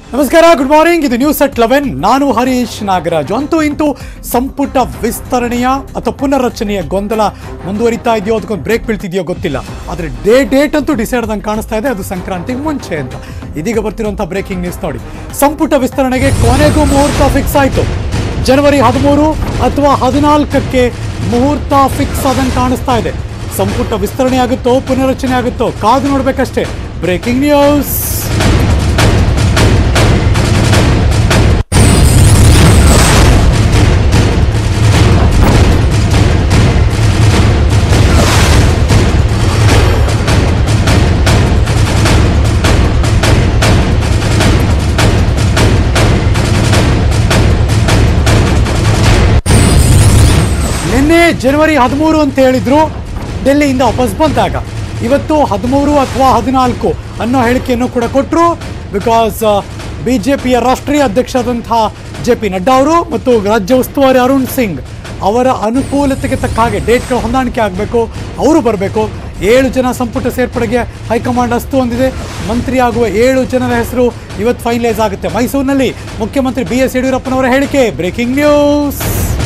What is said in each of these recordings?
ನಮಸ್ಕಾರ, good morning. ಇದು news at 11. ನಾನು ಹರೀಶ್ ನಾಗರಾಜ್. ಅಂತೂ ಇಂತೂ ಸಂಪುಟ ವಿಸ್ತರಣೆಯ ಅಥವಾ ಪುನರ್ರಚನೆಯ ಗೊಂದಲ ಮುಂದುವರಿತಾ ಇದೆಯೋ, ಅದಕ್ಕೊಂದು ಬ್ರೇಕ್ ಬೀಳ್ತಿದೆಯೋ ಗೊತ್ತಿಲ್ಲ. ಆದರೆ ಡೇಟ್ ಅಂತೂ ಡಿಸೈಡ್ ಆದಂಗೆ ಕಾಣಿಸ್ತಾ ಇದೆ, ಅದು ಸಂಕ್ರಾಂತಿಗೆ ಮುಂಚೆ ಅಂತ. ಇದೀಗ ಬರ್ತಿರುವಂಥ ಬ್ರೇಕಿಂಗ್ ನ್ಯೂಸ್ ನೋಡಿ. ಸಂಪುಟ ವಿಸ್ತರಣೆಗೆ ಕೊನೆಗೂ ಮುಹೂರ್ತ ಫಿಕ್ಸ್ ಆಯಿತು. ಜನವರಿ 13 ಅಥವಾ 14ಕ್ಕೆ ಮುಹೂರ್ತ ಫಿಕ್ಸ್ ಆದಂಗೆ ಕಾಣಿಸ್ತಾ ಇದೆ. ಸಂಪುಟ ವಿಸ್ತರಣೆ ಆಗುತ್ತೋ ಪುನರ್ರಚನೆ ಆಗುತ್ತೋ ಕಾದು ನೋಡಬೇಕಷ್ಟೇ. Breaking news. ನಿನ್ನೆ ಜನವರಿ 13 ಅಂತ ಹೇಳಿದ್ರು, ಡೆಲ್ಲಿಯಿಂದ ವಾಪಸ್ ಬಂದಾಗ. ಇವತ್ತು 13 ಅಥವಾ 14 ಅನ್ನೋ ಹೇಳಿಕೆಯನ್ನು ಕೂಡ ಕೊಟ್ಟರು. ಬಿಕಾಸ್ ಬಿಜೆಪಿಯ ರಾಷ್ಟ್ರೀಯ ಅಧ್ಯಕ್ಷರಾದಂತಹ JP ನಡ್ಡಾ ಅವರು ಮತ್ತು ರಾಜ್ಯ ಉಸ್ತುವಾರಿ ಅರುಣ್ ಸಿಂಗ್ ಅವರ ಅನುಕೂಲತೆಗೆ ತಕ್ಕ ಹಾಗೆ ಡೇಟ್ಗಳು ಹೊಂದಾಣಿಕೆ ಆಗಬೇಕು, ಅವರು ಬರಬೇಕು. 7 ಜನ ಸಂಪುಟ ಸೇರ್ಪಡೆಗೆ ಹೈಕಮಾಂಡ್ ಅಸ್ತು ಹೊಂದಿದೆ. ಮಂತ್ರಿಯಾಗುವ 7 ಜನರ ಹೆಸರು ಇವತ್ತು ಫೈನಲೈಸ್ ಆಗುತ್ತೆ. ಮೈಸೂರಿನಲ್ಲಿ ಮುಖ್ಯಮಂತ್ರಿ BS ಯಡಿಯೂರಪ್ಪನವರ ಹೇಳಿಕೆ. Breaking news.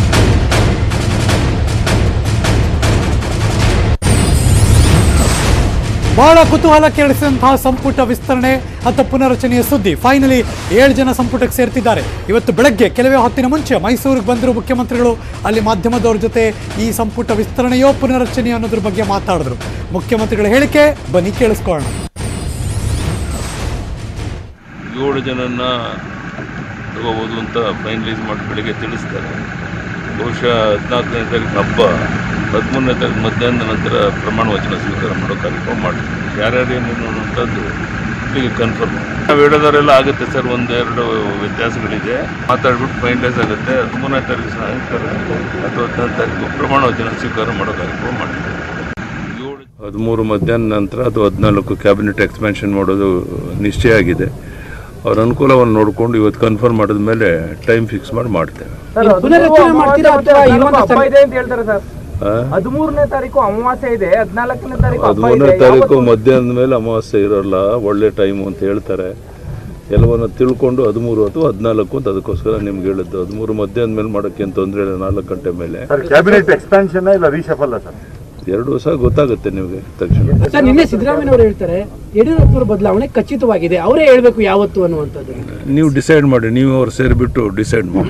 ಬಹಳ ಕುತೂಹಲ ಕೆರಳಿಸಿದಂತಹ ಸಂಪುಟ ವಿಸ್ತರಣೆ ಅಥವಾ ಪುನರ್ರಚನೆಯ ಸುದ್ದಿ. ಫೈನಲಿ 7 ಜನ ಸಂಪುಟಕ್ಕೆ ಸೇರ್ತಿದ್ದಾರೆ. ಇವತ್ತು ಬೆಳಗ್ಗೆ ಕೆಲವೇ ಹೊತ್ತಿನ ಮುಂಚೆ ಮೈಸೂರಿಗೆ ಬಂದಿರೋ ಮುಖ್ಯಮಂತ್ರಿಗಳು ಅಲ್ಲಿ ಮಾಧ್ಯಮದವ್ರ ಜೊತೆ ಈ ಸಂಪುಟ ವಿಸ್ತರಣೆಯೋ ಪುನರ್ರಚನೆಯೋ ಅನ್ನೋದ್ರ ಬಗ್ಗೆ ಮಾತಾಡಿದ್ರು. ಮುಖ್ಯಮಂತ್ರಿಗಳ ಹೇಳಿಕೆ ಬನ್ನಿ ಕೇಳಿಸ್ಕೊಳ್ಳೋಣ. 7 ಜನನ್ನ ತಗೋಬೋದು ಅಂತ ಫೈನಲೈಸ್ ಮಾಡಿ ಬೆಳಿಗ್ಗೆ ತಿಳಿಸ್ತಾರೆ. ಬಹುಶಃ 14ನೇ ತಾರೀಕು ಹಬ್ಬ, 13ನೇ ತಾರೀಕು ಮಧ್ಯಾಹ್ನದ ನಂತರ ಪ್ರಮಾಣ ವಚನ ಸ್ವೀಕಾರ ಮಾಡೋ ಕಾರ್ಯಕ್ರಮ ಮಾಡ್ತೀವಿ. ಯಾರ್ಯಾರು ಏನೇನು ಅನ್ನೋಂಥದ್ದು ಈಗ ಕನ್ಫರ್ಮ್. ನಾವು ಹೇಳೋದವರೆಲ್ಲ ಆಗುತ್ತೆ ಸರ್, 1-2 ವ್ಯತ್ಯಾಸಗಳಿದೆ, ಮಾತಾಡ್ಬಿಟ್ಟು ಫೈನಲೈಸ್ ಆಗುತ್ತೆ. 13ನೇ ತಾರೀಕು ಸಾಯಂಕಾಲ ಅಥವಾ 14ನೇ ತಾರೀಕು ಪ್ರಮಾಣ ವಚನ ಸ್ವೀಕಾರ ಮಾಡೋ ಕಾರ್ಯಕ್ರಮ ಮಾಡ್ತೀವಿ. 13 ಮಧ್ಯಾಹ್ನ ನಂತರ ಅಥವಾ 14 ಕ್ಯಾಬಿನೆಟ್ ಎಕ್ಸ್ಪ್ಯಾನ್ಷನ್ ಮಾಡೋದು ನಿಶ್ಚಯ ಆಗಿದೆ. ಅವ್ರ ಅನುಕೂಲವನ್ನು ನೋಡಿಕೊಂಡು ಇವತ್ತು ಕನ್ಫರ್ಮ್ ಮಾಡಿದ ಮೇಲೆ ಟೈಮ್ ಫಿಕ್ಸ್ ಮಾಡಿ ಮಾಡ್ತೇವೆ. 13ನೇ ತಾರೀಕು ಅಮಾವಾಸ್ಯೆ ಇದೆ, 14ನೇ ತಾರೀಕು 13ನೇ ತಾರೀಕು ಮಧ್ಯಾಹ್ನದ ಮೇಲೆ ಅಮಾವಾಸ್ಯೆ ಇರೋಲ್ಲ, ಒಳ್ಳೆ ಟೈಮು ಅಂತ ಹೇಳ್ತಾರೆ. ಎಲ್ಲವನ್ನ ತಿಳ್ಕೊಂಡು 13 ಅಥವಾ 14 ಅಂತ ಅದಕ್ಕೋಸ್ಕರ ನಿಮ್ಗೆ ಹೇಳಿದ್ದು. 13 ಮಧ್ಯಾಹ್ನ ಮೇಲೆ ಮಾಡೋಕ್ಕೆ ಏನು ತೊಂದರೆ ಇಲ್ಲ. 4 ಗಂಟೆ ಮೇಲೆ ಕ್ಯಾಬಿನೆಟ್ ಎಕ್ಸ್ಪಾನ್ಷನ್ ಇಲ್ಲ ರೀಶಫಲ್ ಸರ್, 2 ಸಹ ಗೊತ್ತಾಗುತ್ತೆ ನಿಮಗೆ ತಕ್ಷಣ. ಸರ್, ನಿನ್ನೆ ಸಿದ್ದರಾಮಯ್ಯ ಅವರು ಹೇಳ್ತಾರೆ ಯಡಿಯೂರಪ್ಪನವರ ಬದಲಾವಣೆ ಖಚಿತವಾಗಿದೆ, ಅವರೇ ಹೇಳ್ಬೇಕು ಯಾವತ್ತು ಅನ್ನುವಂಥದ್ದು. ನೀವು ಡಿಸೈಡ್ ಮಾಡಿ, ನೀವು ಅವ್ರು ಸೇರಿಬಿಟ್ಟು ಡಿಸೈಡ್ ಮಾಡಿ.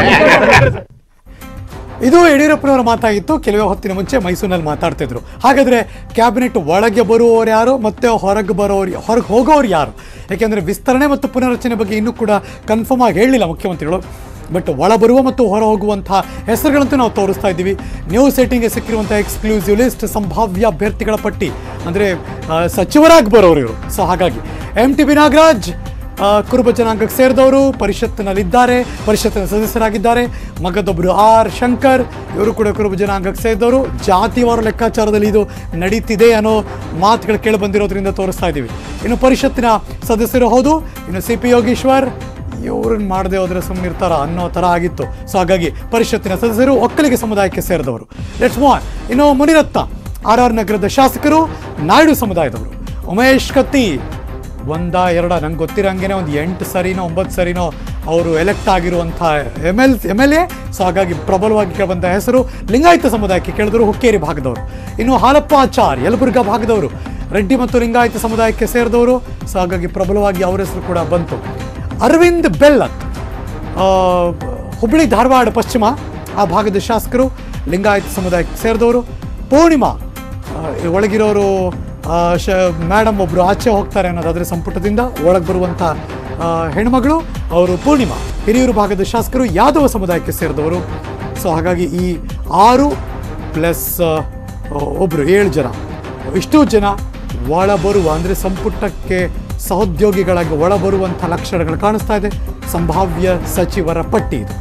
ಇದು ಯಡಿಯೂರಪ್ಪನವರ ಮಾತಾಗಿತ್ತು. ಕೆಲವೇ ಹೊತ್ತಿನ ಮುಂಚೆ ಮೈಸೂರಿನಲ್ಲಿ ಮಾತಾಡ್ತಿದ್ರು. ಹಾಗಾದರೆ ಕ್ಯಾಬಿನೆಟ್ ಒಳಗೆ ಬರುವವರು ಯಾರು ಮತ್ತು ಹೊರಗೆ ಹೋಗೋರು ಯಾರು? ಯಾಕೆಂದರೆ ವಿಸ್ತರಣೆ ಮತ್ತು ಪುನರ್ರಚನೆ ಬಗ್ಗೆ ಇನ್ನೂ ಕೂಡ ಕನ್ಫರ್ಮ್ ಆಗಿ ಹೇಳಲಿಲ್ಲ ಮುಖ್ಯಮಂತ್ರಿಗಳು. ಬಟ್ ಒಳ ಬರುವ ಮತ್ತು ಹೊರ ಹೋಗುವಂಥ ಹೆಸರುಗಳಂತೂ ನಾವು ತೋರಿಸ್ತಾ ಇದ್ದೀವಿ. ನ್ಯೂಸ್ 18ಗೆ ಸಿಕ್ಕಿರುವಂಥ ಎಕ್ಸ್ಕ್ಲೂಸಿವ್ ಲಿಸ್ಟ್, ಸಂಭಾವ್ಯ ಅಭ್ಯರ್ಥಿಗಳ ಪಟ್ಟಿ, ಅಂದರೆ ಸಚಿವರಾಗಿ ಬರೋರು ಇವರು. ಸೊ ಹಾಗಾಗಿ MTB ನಾಗರಾಜ್ ಕುರುಬ ಜನಾಂಗಕ್ಕೆ ಸೇರಿದವರು ಪರಿಷತ್ತಿನಲ್ಲಿದ್ದಾರೆ, ಪರಿಷತ್ತಿನ ಸದಸ್ಯರಾಗಿದ್ದಾರೆ. ಮಗದೊಬ್ಬರು R ಶಂಕರ್, ಇವರು ಕೂಡ ಕುರುಬ ಜನಾಂಗಕ್ಕೆ ಸೇರಿದವರು. ಜಾತಿವಾರ ಲೆಕ್ಕಾಚಾರದಲ್ಲಿ ಇದು ನಡೀತಿದೆ ಅನ್ನೋ ಮಾತುಗಳು ಕೇಳಿ ಬಂದಿರೋದ್ರಿಂದ ತೋರಿಸ್ತಾ ಇದ್ದೀವಿ. ಇನ್ನು ಪರಿಷತ್ತಿನ ಸದಸ್ಯರು ಹೌದು. ಇನ್ನು CP ಯೋಗೇಶ್ವರ್, ಇವ್ರನ್ನ ಮಾಡದೆ ಹೋದರೆ ಸುಮ್ಮನಿರ್ತಾರ ಅನ್ನೋ ಥರ ಆಗಿತ್ತು. ಸೊ ಹಾಗಾಗಿ ಪರಿಷತ್ತಿನ ಸದಸ್ಯರು ಒಕ್ಕಲಿಗ ಸಮುದಾಯಕ್ಕೆ ಸೇರಿದವರು. Let's move on. ಇನ್ನು ಮುನಿರತ್ನ RR ನಗರದ ಶಾಸಕರು, ನಾಯ್ಡು ಸಮುದಾಯದವರು. ಉಮೇಶ್ ಕತ್ತಿ 1-2 ನಂಗೆ ಗೊತ್ತಿರೋಂಗೆ ಒಂದು 8 ಸರಿನೋ 9 ಸರಿನೋ ಅವರು ಎಲೆಕ್ಟ್ ಆಗಿರುವಂಥ MLA. ಸೊ ಹಾಗಾಗಿ ಪ್ರಬಲವಾಗಿ ಕೇಳಿಬಂದ ಹೆಸರು. ಲಿಂಗಾಯತ ಸಮುದಾಯಕ್ಕೆ ಕೇಳಿದ್ರು, ಹುಕ್ಕೇರಿ ಭಾಗದವರು. ಇನ್ನು ಹಾಲಪ್ಪ ಆಚಾರ್ ಯಲಬುರ್ಗಾ ಭಾಗದವರು, ರೆಡ್ಡಿ ಮತ್ತು ಲಿಂಗಾಯತ ಸಮುದಾಯಕ್ಕೆ ಸೇರಿದವರು. ಸೊ ಹಾಗಾಗಿ ಪ್ರಬಲವಾಗಿ ಅವರ ಹೆಸರು ಕೂಡ ಬಂತು. ಅರವಿಂದ್ ಬೆಲ್ಲತ್ ಹುಬ್ಬಳ್ಳಿ ಧಾರವಾಡ ಪಶ್ಚಿಮ ಆ ಭಾಗದ ಶಾಸಕರು, ಲಿಂಗಾಯತ ಸಮುದಾಯಕ್ಕೆ ಸೇರಿದವರು. ಪೂರ್ಣಿಮಾ ಒಳಗಿರೋರು ಮೇಡಮ್ ಒಬ್ಬರು ಆಚೆ ಹೋಗ್ತಾರೆ ಅನ್ನೋದಾದರೆ ಸಂಪುಟದಿಂದ ಒಳಗೆ ಬರುವಂಥ ಹೆಣ್ಮಗಳು ಅವರು ಪೂರ್ಣಿಮಾ. ಹಿರಿಯೂರು ಭಾಗದ ಶಾಸಕರು ಯಾದವ ಸಮುದಾಯಕ್ಕೆ ಸೇರಿದವರು. ಸೊ ಹಾಗಾಗಿ ಈ 6 ಪ್ಲಸ್ ಒಬ್ಬರು 7 ಜನ, ಇಷ್ಟು ಜನ ಒಳಬರುವ, ಅಂದರೆ ಸಂಪುಟಕ್ಕೆ ಸಹೋದ್ಯೋಗಿಗಳಾಗಿ ಒಳಬರುವಂಥ ಲಕ್ಷಣಗಳು ಕಾಣಿಸ್ತಾ ಇದೆ. ಸಂಭಾವ್ಯ ಸಚಿವರ ಪಟ್ಟಿ ಇದು.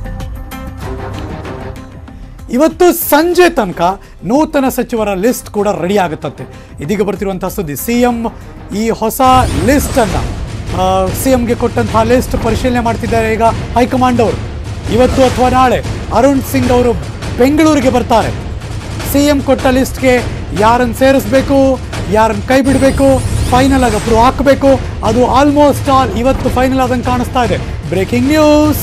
ಇವತ್ತು ಸಂಜೆ ತನಕ ನೂತನ ಸಚಿವರ ಲಿಸ್ಟ್ ಕೂಡ ರೆಡಿ ಆಗುತ್ತಂತೆ. ಇದೀಗ ಬರ್ತಿರುವಂಥ ಸುದ್ದಿ. CM ಈ ಹೊಸ ಲಿಸ್ಟನ್ನು CMಗೆ ಕೊಟ್ಟಂತಹ ಲಿಸ್ಟ್ ಪರಿಶೀಲನೆ ಮಾಡ್ತಿದ್ದಾರೆ ಈಗ ಹೈಕಮಾಂಡ್ ಅವರು. ಇವತ್ತು ಅಥವಾ ನಾಳೆ ಅರುಣ್ ಸಿಂಗ್ ಅವರು ಬೆಂಗಳೂರಿಗೆ ಬರ್ತಾರೆ. CM ಕೊಟ್ಟ ಲಿಸ್ಟ್ಗೆ ಯಾರನ್ನು ಸೇರಿಸಬೇಕು, ಯಾರನ್ನು ಕೈ ಬಿಡಬೇಕು, ಫೈನಲ್ ಆಗಿ ಅಪ್ರೂವ್ ಹಾಕಬೇಕು. ಅದು ಆಲ್ಮೋಸ್ಟ್ ಆಲ್ ಇವತ್ತು ಫೈನಲ್ ಆದಂಗೆ ಕಾಣಿಸ್ತಾ ಇದೆ. Breaking news.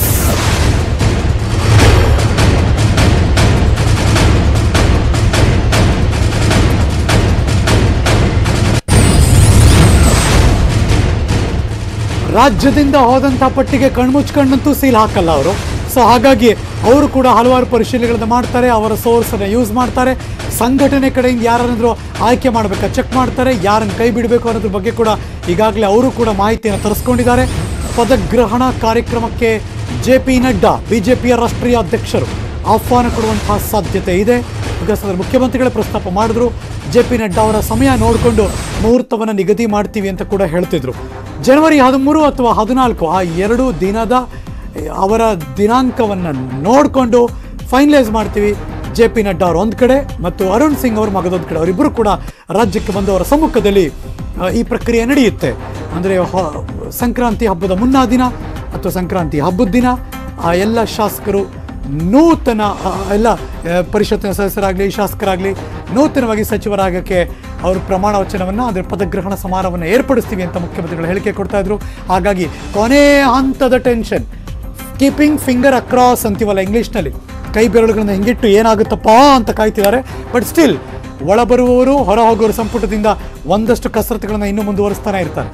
ರಾಜ್ಯದಿಂದ ಹೋದಂಥ ಪಟ್ಟಿಗೆ ಕಣ್ಮುಚ್ಕೊಂಡಂತೂ ಸೀಲ್ ಹಾಕಲ್ಲ ಅವರು. ಸೊ ಹಾಗಾಗಿ ಅವರು ಕೂಡ ಹಲವಾರು ಪರಿಶೀಲನೆಗಳನ್ನು ಮಾಡ್ತಾರೆ, ಅವರ ಸೋರ್ಸನ್ನು ಯೂಸ್ ಮಾಡ್ತಾರೆ. ಸಂಘಟನೆ ಕಡೆಯಿಂದ ಯಾರನ್ನಾದರೂ ಆಯ್ಕೆ ಮಾಡಬೇಕಾ ಚೆಕ್ ಮಾಡ್ತಾರೆ, ಯಾರನ್ನು ಕೈ ಬಿಡಬೇಕು ಅನ್ನೋದ್ರ ಬಗ್ಗೆ ಕೂಡ ಈಗಾಗಲೇ ಅವರು ಕೂಡ ಮಾಹಿತಿಯನ್ನು ತರಿಸ್ಕೊಂಡಿದ್ದಾರೆ. ಪದಗ್ರಹಣ ಕಾರ್ಯಕ್ರಮಕ್ಕೆ JP ನಡ್ಡಾ BJPಯ ರಾಷ್ಟ್ರೀಯ ಅಧ್ಯಕ್ಷರು ಆಹ್ವಾನ ಕೊಡುವಂತಹ ಸಾಧ್ಯತೆ ಇದೆ. ಬಿಕಾಸ್ ಮುಖ್ಯಮಂತ್ರಿಗಳೇ ಪ್ರಸ್ತಾಪ ಮಾಡಿದ್ರು. JP ನಡ್ಡಾ ಅವರ ಸಮಯ ನೋಡಿಕೊಂಡು ಮುಹೂರ್ತವನ್ನು ನಿಗದಿ ಮಾಡ್ತೀವಿ ಅಂತ ಕೂಡ ಹೇಳ್ತಿದ್ರು. ಜನವರಿ 13 ಅಥವಾ 14 ಆ 2 ದಿನದ ಅವರ ದಿನಾಂಕವನ್ನು ನೋಡಿಕೊಂಡು ಫೈನಲೈಸ್ ಮಾಡ್ತೀವಿ. JP ನಡ್ಡಾ ಅವರು ಒಂದು ಕಡೆ ಮತ್ತು ಅರುಣ್ ಸಿಂಗ್ ಅವ್ರ ಮಗದೊಂದು ಕಡೆ, ಅವರಿಬ್ಬರು ಕೂಡ ರಾಜ್ಯಕ್ಕೆ ಬಂದು ಅವರ ಸಮ್ಮುಖದಲ್ಲಿ ಈ ಪ್ರಕ್ರಿಯೆ ನಡೆಯುತ್ತೆ. ಅಂದರೆ ಸಂಕ್ರಾಂತಿ ಹಬ್ಬದ ಮುನ್ನಾ ದಿನ ಅಥವಾ ಸಂಕ್ರಾಂತಿ ಹಬ್ಬದ ದಿನ ಆ ಎಲ್ಲ ಶಾಸಕರು ನೂತನ ಎಲ್ಲ ಪರಿಷತ್ತಿನ ಸದಸ್ಯರಾಗಲಿ ಶಾಸಕರಾಗಲಿ ನೂತನವಾಗಿ ಸಚಿವರಾಗಕ್ಕೆ ಅವರು ಪ್ರಮಾಣ ವಚನವನ್ನು ಅಂದರೆ ಪದಗ್ರಹಣ ಸಮಾರಂಭವನ್ನು ಏರ್ಪಡಿಸ್ತೀವಿ ಅಂತ ಮುಖ್ಯಮಂತ್ರಿಗಳು ಹೇಳಿಕೆ ಕೊಡ್ತಾ ಇದ್ರು. ಹಾಗಾಗಿ ಕೊನೆ ಹಂತದ ಟೆನ್ಷನ್, ಕೀಪಿಂಗ್ ಫಿಂಗರ್ ಅಕ್ರಾಸ್ ಅಂತೀವಲ್ಲ ಇಂಗ್ಲೀಷ್ನಲ್ಲಿ, ಕೈ ಬೆರಳುಗಳನ್ನು ಹಿಂಗಿಟ್ಟು ಏನಾಗುತ್ತಪ್ಪ ಅಂತ ಕಾಯ್ತಿದ್ದಾರೆ. ಬಟ್ ಸ್ಟಿಲ್ ಒಳಬರುವವರು ಹೊರ ಹೋಗೋರು ಸಂಪುಟದಿಂದ ಒಂದಷ್ಟು ಕಸರತ್ತುಗಳನ್ನು ಇನ್ನೂ ಮುಂದುವರಿಸ್ತಾನೆ ಇರ್ತಾರೆ.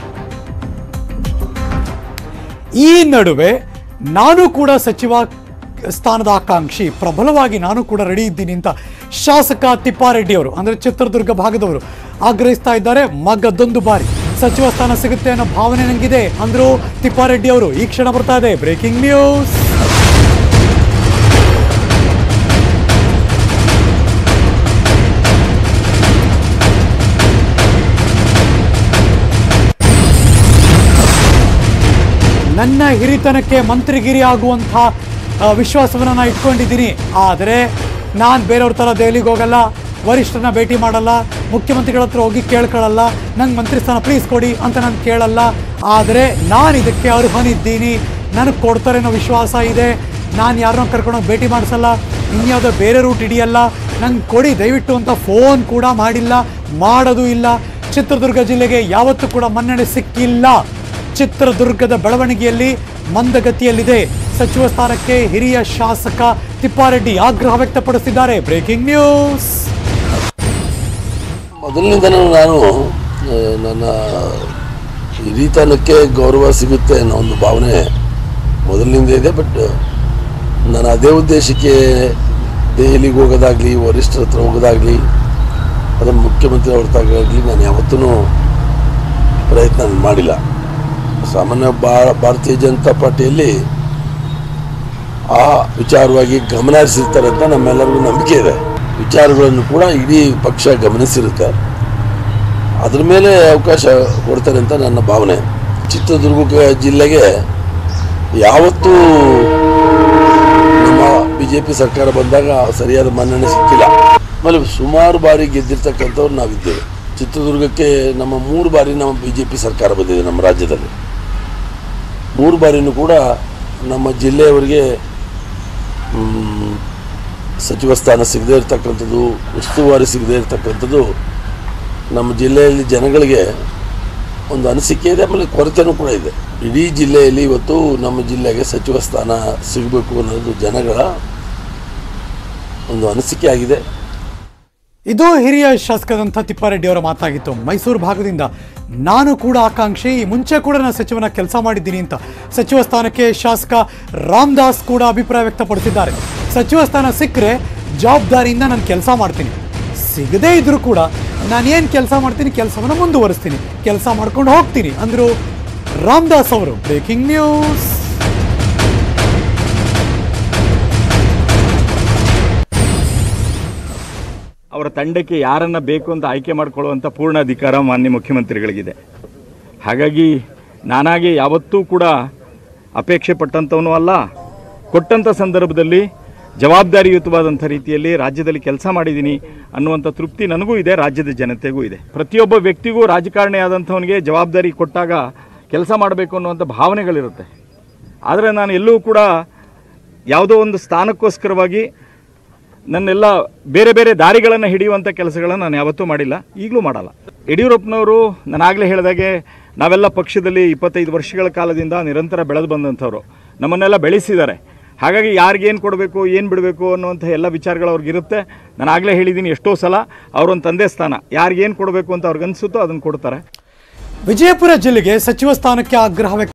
ಈ ನಡುವೆ ನಾನು ಕೂಡ ಸಚಿವ ಸ್ಥಾನದ ಆಕಾಂಕ್ಷಿ, ಪ್ರಬಲವಾಗಿ ನಾನು ಕೂಡ ರೆಡಿ ಇದ್ದೀನಿ ಅಂತ ಶಾಸಕ ತಿಪ್ಪಾರೆಡ್ಡಿ ಅವರು ಅಂದರೆ ಚಿತ್ರದುರ್ಗ ಭಾಗದವರು ಆಗ್ರಹಿಸ್ತಾ ಇದ್ದಾರೆ. ಮಗದೊಂದು ಬಾರಿ ಸಚಿವ ಸ್ಥಾನ ಸಿಗುತ್ತೆ ಅನ್ನೋ ಭಾವನೆ ನನಗಿದೆ ಅಂದ್ರು ತಿಪ್ಪಾರೆಡ್ಡಿ ಅವರು. ಈ ಕ್ಷಣ ಬರ್ತಾ ಇದೆ ಬ್ರೇಕಿಂಗ್ ನ್ಯೂಸ್. ನನ್ನ ಹಿರಿತನಕ್ಕೆ ಮಂತ್ರಿಗಿರಿ ಆಗುವಂಥ ವಿಶ್ವಾಸವನ್ನು ನಾನು ಇಟ್ಕೊಂಡಿದ್ದೀನಿ. ಆದರೆ ನಾನು ಬೇರೆಯವ್ರ ಥರ ದೆಹಲಿಗೆ ಹೋಗಲ್ಲ, ವರಿಷ್ಠರನ್ನ ಭೇಟಿ ಮಾಡಲ್ಲ, ಮುಖ್ಯಮಂತ್ರಿಗಳ ಹತ್ರ ಹೋಗಿ ಕೇಳ್ಕೊಳ್ಳಲ್ಲ, ನಂಗೆ ಮಂತ್ರಿ ಸ್ಥಾನ ಪ್ಲೀಸ್ ಕೊಡಿ ಅಂತ ನಾನು ಕೇಳಲ್ಲ. ಆದರೆ ನಾನು ಇದಕ್ಕೆ ಅರ್ಹನಿದ್ದೀನಿ, ನನಗೆ ಕೊಡ್ತಾರೆ ಅನ್ನೋ ವಿಶ್ವಾಸ ಇದೆ. ನಾನು ಯಾರನ್ನೋ ಕರ್ಕೊಂಡೋಗಿ ಭೇಟಿ ಮಾಡಿಸಲ್ಲ, ಇನ್ಯಾವುದೋ ಬೇರೆ ರೂಟ್ ಹಿಡಿಯಲ್ಲ, ನಂಗೆ ಕೊಡಿ ದಯವಿಟ್ಟು ಅಂತ ಫೋನ್ ಕೂಡ ಮಾಡಿಲ್ಲ, ಮಾಡೋದು ಇಲ್ಲ. ಚಿತ್ರದುರ್ಗ ಜಿಲ್ಲೆಗೆ ಯಾವತ್ತೂ ಕೂಡ ಮನ್ನಣೆ ಸಿಕ್ಕಿಲ್ಲ. ಚಿತ್ರದುರ್ಗದ ಬೆಳವಣಿಗೆಯಲ್ಲಿ ಮಂದಗತಿಯಲ್ಲಿದೆ. ಸಚಿವ ಸ್ಥಾನಕ್ಕೆ ಹಿರಿಯ ಶಾಸಕ ತಿಪ್ಪಾರೆಡ್ಡಿ ಆಗ್ರಹ ವ್ಯಕ್ತಪಡಿಸಿದ್ದಾರೆ. Breaking news. ಮೊದಲಿನಿಂದಲೂ ನಾನು ನನ್ನ ಹಿರಿತನಕ್ಕೆ ಗೌರವ ಸಿಗುತ್ತೆ ಅನ್ನೋ ಒಂದು ಭಾವನೆ ಮೊದಲಿನಿಂದ ಇದೆ. ಬಟ್ ನಾನು ಅದೇ ಉದ್ದೇಶಕ್ಕೆ ದೆಹಲಿಗೆ ಹೋಗೋದಾಗಲಿ, ವರಿಷ್ಠರ ಹತ್ರ ಹೋಗೋದಾಗಲಿ, ಅದರ ಮುಖ್ಯಮಂತ್ರಿ ಅವ್ರ ತಾಗಲಿ ನಾನು ಯಾವತ್ತೂ ಪ್ರಯತ್ನ ಮಾಡಿಲ್ಲ. ಸಾಮಾನ್ಯ ಭಾರತೀಯ ಜನತಾ ಪಾರ್ಟಿಯಲ್ಲಿ ಆ ವಿಚಾರವಾಗಿ ಗಮನ ಹರಿಸಿರ್ತಾರೆ ಅಂತ ನಮ್ಮೆಲ್ಲರಿಗೂ ನಂಬಿಕೆ ಇದೆ. ವಿಚಾರಗಳನ್ನು ಕೂಡ ಇಡೀ ಪಕ್ಷ ಗಮನಿಸಿರುತ್ತೆ, ಅದ್ರ ಮೇಲೆ ಅವಕಾಶ ಕೊಡ್ತಾರೆ ಅಂತ ನನ್ನ ಭಾವನೆ. ಚಿತ್ರದುರ್ಗ ಜಿಲ್ಲೆಗೆ ಯಾವತ್ತೂ ನಮ್ಮ BJP ಸರ್ಕಾರ ಬಂದಾಗ ಸರಿಯಾದ ಮನ್ನಣೆ ಸಿಕ್ಕಿಲ್ಲ. ಆಮೇಲೆ ಸುಮಾರು ಬಾರಿ ಗೆದ್ದಿರ್ತಕ್ಕಂಥವ್ರು ನಾವಿದ್ದೇವೆ. ಚಿತ್ರದುರ್ಗಕ್ಕೆ ನಮ್ಮ 3 ಬಾರಿ ನಮ್ಮ BJP ಸರ್ಕಾರ ಬಂದಿದೆ ನಮ್ಮ ರಾಜ್ಯದಲ್ಲಿ. 3 ಬಾರಿನೂ ಕೂಡ ನಮ್ಮ ಜಿಲ್ಲೆಯವರಿಗೆ ಸಚಿವ ಸ್ಥಾನ ಸಿಗದೇ ಇರತಕ್ಕಂಥದ್ದು, ಉಸ್ತುವಾರಿ ಸಿಗದೇ ಇರತಕ್ಕಂಥದ್ದು ನಮ್ಮ ಜಿಲ್ಲೆಯಲ್ಲಿ ಜನಗಳಿಗೆ ಒಂದು ಅನಿಸಿಕೆ ಇದೆ. ಆಮೇಲೆ ಕೊರತೆನೂ ಕೂಡ ಇದೆ. ಇಡೀ ಜಿಲ್ಲೆಯಲ್ಲಿ ಇವತ್ತು ನಮ್ಮ ಜಿಲ್ಲೆಗೆ ಸಚಿವ ಸ್ಥಾನ ಸಿಗಬೇಕು ಅನ್ನೋದು ಜನಗಳ ಒಂದು ಅನಿಸಿಕೆ ಆಗಿದೆ. ಇದು ಹಿರಿಯ ಶಾಸಕರಂಥ ತಿಪ್ಪಾರೆಡ್ಡಿ ಅವರ ಮಾತಾಗಿತ್ತು. ಮೈಸೂರು ಭಾಗದಿಂದ ನಾನು ಕೂಡ ಆಕಾಂಕ್ಷಿ, ಮುಂಚೆ ಕೂಡ ನಾನು ಸಚಿವನ ಕೆಲಸ ಮಾಡಿದ್ದೀನಿ ಅಂತ ಸಚಿವ ಸ್ಥಾನಕ್ಕೆ ಶಾಸಕ ರಾಮದಾಸ್ ಕೂಡ ಅಭಿಪ್ರಾಯ ವ್ಯಕ್ತಪಡಿಸಿದ್ದಾರೆ. ಸಚಿವ ಸ್ಥಾನ ಸಿಕ್ಕರೆ ಜವಾಬ್ದಾರಿಯಿಂದ ನಾನು ಕೆಲಸ ಮಾಡ್ತೀನಿ, ಸಿಗದೇ ಇದ್ರೂ ಕೂಡ ನಾನೇನು ಕೆಲಸ ಮಾಡ್ತೀನಿ ಕೆಲಸವನ್ನು ಮುಂದುವರಿಸ್ತೀನಿ, ಕೆಲಸ ಮಾಡ್ಕೊಂಡು ಹೋಗ್ತೀನಿ ಅಂದರು ರಾಮದಾಸ್ ಅವರು. Breaking news. ಅವರ ತಂಡಕ್ಕೆ ಯಾರನ್ನ ಬೇಕು ಅಂತ ಆಯ್ಕೆ ಮಾಡಿಕೊಳ್ಳುವಂಥ ಪೂರ್ಣ ಅಧಿಕಾರ ಮಾನ್ಯ ಮುಖ್ಯಮಂತ್ರಿಗಳಿಗಿದೆ. ಹಾಗಾಗಿ ನಾನಾಗೆ ಯಾವತ್ತೂ ಕೂಡ ಅಪೇಕ್ಷೆ ಪಟ್ಟಂಥವನು ಅಲ್ಲ. ಕೊಟ್ಟಂಥ ಸಂದರ್ಭದಲ್ಲಿ ಜವಾಬ್ದಾರಿಯುತವಾದಂಥ ರೀತಿಯಲ್ಲಿ ರಾಜ್ಯದಲ್ಲಿ ಕೆಲಸ ಮಾಡಿದ್ದೀನಿ ಅನ್ನುವಂಥ ತೃಪ್ತಿ ನನಗೂ ಇದೆ, ರಾಜ್ಯದ ಜನತೆಗೂ ಇದೆ. ಪ್ರತಿಯೊಬ್ಬ ವ್ಯಕ್ತಿಗೂ ರಾಜಕಾರಣಿ ಆದಂಥವನಿಗೆ ಜವಾಬ್ದಾರಿ ಕೊಟ್ಟಾಗ ಕೆಲಸ ಮಾಡಬೇಕು ಅನ್ನುವಂಥ ಭಾವನೆಗಳಿರುತ್ತೆ. ಆದರೆ ನಾನು ಎಲ್ಲೂ ಕೂಡ ಯಾವುದೋ ಒಂದು ಸ್ಥಾನಕ್ಕೋಸ್ಕರವಾಗಿ ನನ್ನೆಲ್ಲ ಬೇರೆ ಬೇರೆ ದಾರಿಗಳನ್ನು ಹಿಡಿಯುವಂಥ ಕೆಲಸಗಳನ್ನು ನಾನು ಯಾವತ್ತೂ ಮಾಡಿಲ್ಲ, ಈಗಲೂ ಮಾಡಲ್ಲ. ಯಡಿಯೂರಪ್ಪನವರು ನಾನಾಗಲೇ ಹೇಳಿದಾಗೆ ನಾವೆಲ್ಲ ಪಕ್ಷದಲ್ಲಿ 25 ವರ್ಷಗಳ ಕಾಲದಿಂದ ನಿರಂತರ ಬೆಳೆದು ಬಂದಂಥವ್ರು, ನಮ್ಮನ್ನೆಲ್ಲ ಬೆಳೆಸಿದ್ದಾರೆ. ಹಾಗಾಗಿ ಯಾರಿಗೇನು ಕೊಡಬೇಕು ಏನು ಬಿಡಬೇಕು ಅನ್ನುವಂಥ ಎಲ್ಲ ವಿಚಾರಗಳು ಅವ್ರಿಗಿರುತ್ತೆ. ನಾನು ಆಗಲೇ ಹೇಳಿದ್ದೀನಿ ಎಷ್ಟೋ ಸಲ, ಅವರೊಂದು ತಂದೆ ಸ್ಥಾನ, ಯಾರಿಗೇನು ಕೊಡಬೇಕು ಅಂತ ಅವ್ರಿಗೆ ಅನಿಸುತ್ತೋ ಅದನ್ನು ಕೊಡ್ತಾರೆ. ವಿಜಯಪುರ ಜಿಲ್ಲೆಗೆ ಸಚಿವ ಸ್ಥಾನಕ್ಕೆ ಆಗ್ರಹ